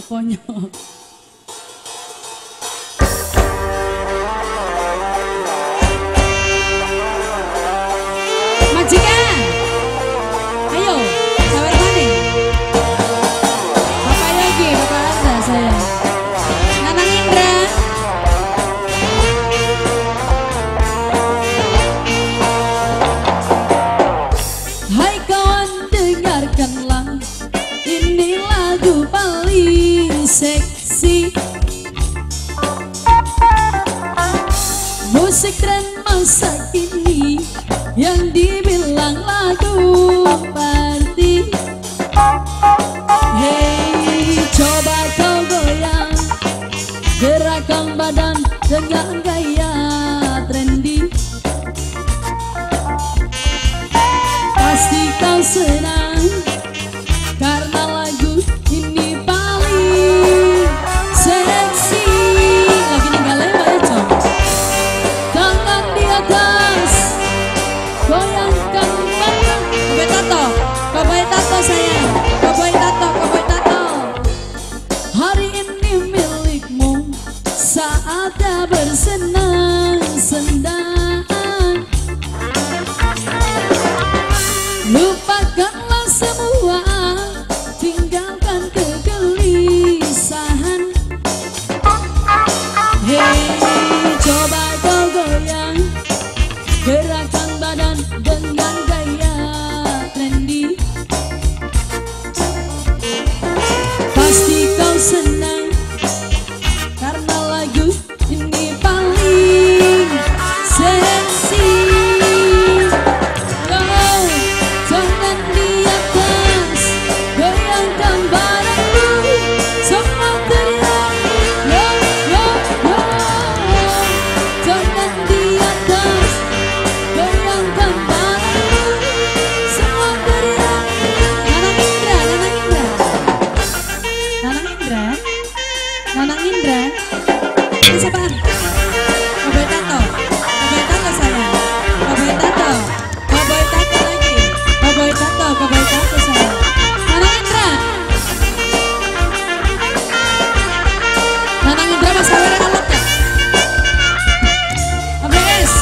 ada konyol. Majikan, ayo, sawer mana? Bapak Yogi, Bapak Anda saya. Nanang Indra. Hai kawan, dengarkanlah, ini lagu paling seksi. Musik tren masa kini yang dibilang lagu party. Hey, coba kau goyang, gerakkan badan dengan gaya trendy. Pasti kau senang karena lagu ini paling seksi. Lagi ninggal lewat ya cong. Tangan di atas, goyangkan badan. Cowboy Tato sayang, Cowboy Tato. Hari ini milikmu, saatnya bersenang-senang. Lupakanlah semua, tinggalkan kegelisahan. Hey, coba kau goyang, gerakkan badan dengan gaya trendy. Pasti kau senang karena lagu ini paling seksi. Tangan di atas, goyangkan badanmu, semua teriak yo yo yo. Tangan di atas, goyangkan badanmu, semua teriak. Nanang Indra. Ini siapaan? Cowboy Tato sayang, Cowboy Tato lagi, Cowboy Tato sayang. Nanang Indra mas sawer alat ya. ABS.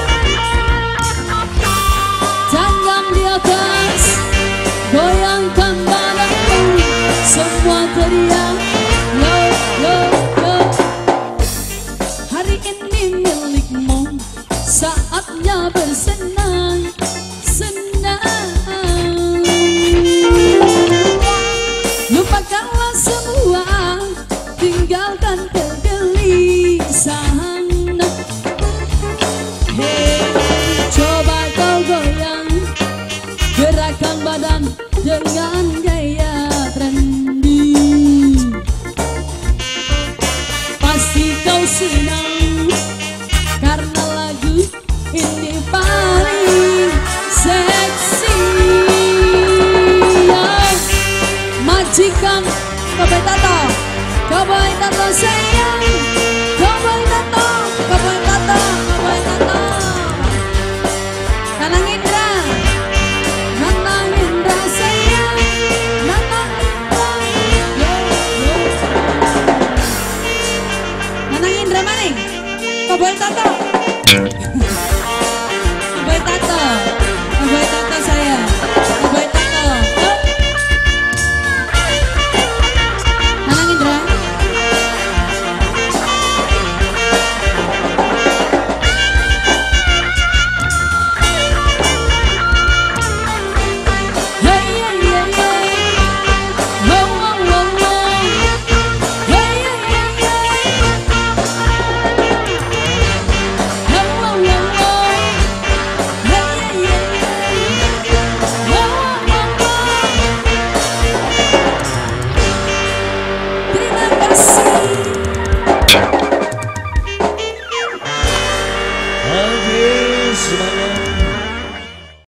Tangan di atas, goyangkan badanmu, semua teriak lo lo lo. Hari ini milikmu, saatnya bersenang-senang. Lupakanlah semua, tinggalkan kegelisahan. Hey, coba kau goyang, gerakkan badan dengan gaya trendy. Pasti kau senang karena lagu ini paling seksi. Majikan Cowboy Tato sayang,